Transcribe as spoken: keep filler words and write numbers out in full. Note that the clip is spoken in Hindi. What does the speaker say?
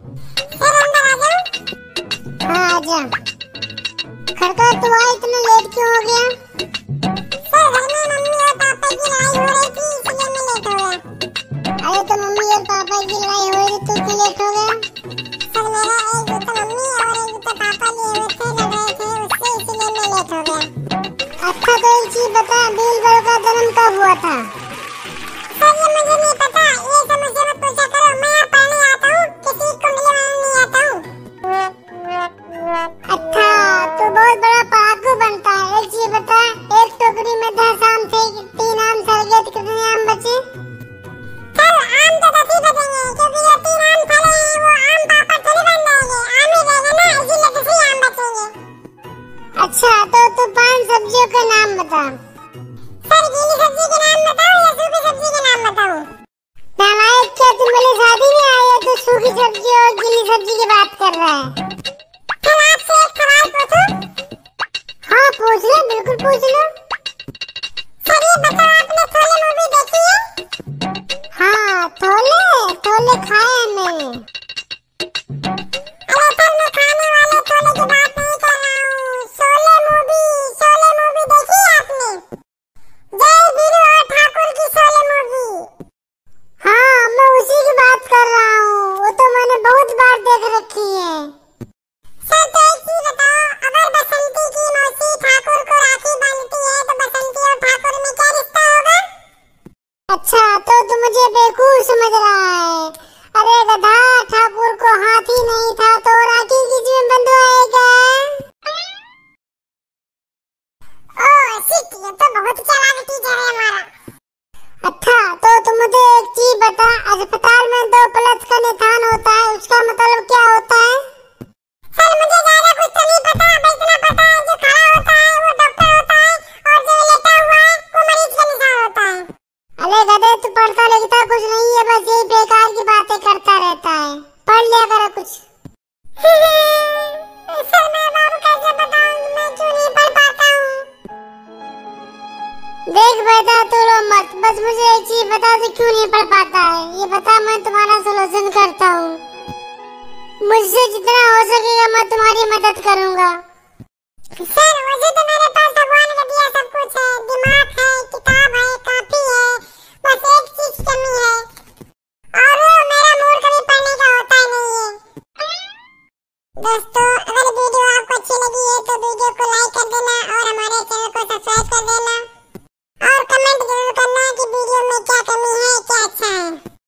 सर अंदर आ जाऊं? हाँ आजा। खड़का तू आ, इतना लेट क्यों हो गया? सर घर में मम्मी और पापा की लड़ाई हो रही थी इसलिए मैं लेट हो गया। अरे तो मम्मी और पापा की लड़ाई हो रही, तू क्यों लेट हो गया? सर मेरा एक जूता मम्मी और एक जूता पापा लिए हुए थे, लड़ रहे थे उससे, इसलिए मैं लेट हो गया। अच्छा तो एक चीज बता, बीरबल का जन्म कब हुआ था? सर ये मुझे नहीं पता, ये सब मुझे मत पूछा करो, मैं यहाँ पढ़ने आता हूँ, किसी कुंडली मारने नहीं आता हूँ। अच्छा तो बहुत बड़ा पढ़ाकू बनता है। एक चीज बता, एक टोकरी में दस आम थे, तीन आम सड़ गए तो कितने आम बचे? सर आम तो दस ही बचेंगे क्योंकि ये तीन आम फले हैं, वो आम पापा थोड़ी बन जाएंगे, आम ही रहेगा ना, इसीलिए दस ही आम बचेंगे। अच्छा तो तू पांच सब्जियों का नाम बता। सर गीली सब्जी के नाम बताऊं या सूखी सब्जी के नाम बताऊं? नालायक, क्या तुम मेरी शादी में आए हो तो सूखी सब्जी और गीली सब्जी की बात कर रहा है? सर आपसे एक सवाल पूछूं? हाँ पूछ लो, बिल्कुल पूछ लो। सर ये बताओ आपने शोले मूवी देखी है? हाँ थोले थोले खाए हैं मैंने। अरे सर मैं खाने वाले शोले की बात नहीं कर रहा हूँ, शोले मूवी, शोले मूवी देखी है आपने? जय वीरू और ठाकुर की शोले मूवी। हाँ मैं उसी की बात कर रहा हूँ, वो तो मैंने बहुत बार देख रखी है। सर तो एक चीज बताओ, अगर बसंती की मौसी ठाकुर को राखी बांधती है तो बसंती और ठाकुर में क्या रिश्ता होगा? अच्छा तो तू मुझे बेवकूफ समझ रहा है? अरे गधा, ठाकुर को हाथी नहीं था तो राखी किस में बंधवाएगा? ओह शिट, ये तो बहुत चालाक टीचर है हमारा। अच्छा तो तुम मुझे एक चीज बता, अस्पताल में दो प्लस का निशान होता है, उसका मतलब क्या होता है? सर मुझे ज्यादा कुछ तो नहीं पता, बस इतना पता है जो खड़ा होता है वो डॉक्टर होता है और जो लेटा हुआ है वो मरीज का निशान होता है। अरे गधे, तू पढ़ता लिखता कुछ नहीं है, बस यही बेकार की बातें करता रहता है। पढ़ लिया करो कुछ। सर मैं अब कैसे बताऊं, मैं क्यों नहीं पढ़ पाता हूँ? देख बेटा तू रो मत, बस मुझे एक चीज बता, तू क्यों नहीं पढ़ पाता है ये बता, मैं तुम्हारा सलूशन करता हूँ। मुझसे जितना हो सकेगा मैं तुम्हारी मदद करूँगा। सर वैसे तो मेरे पास भगवान का दिया सब कुछ है, दिमाग है, किताब है, कापी है, बस एक चीज की कमी है और वो मेरा मूड कभी पढ़ने का होता ही नहीं है। दोस्तों अगर वीडियो आपको अच्छी लगी है तो वीडियो को लाइक कर देना और हमारे चैनल को सब्सक्राइब कर देना और कमेंट जरूर करना कि वीडियो में क्या कमी है, क्या अच्छा है।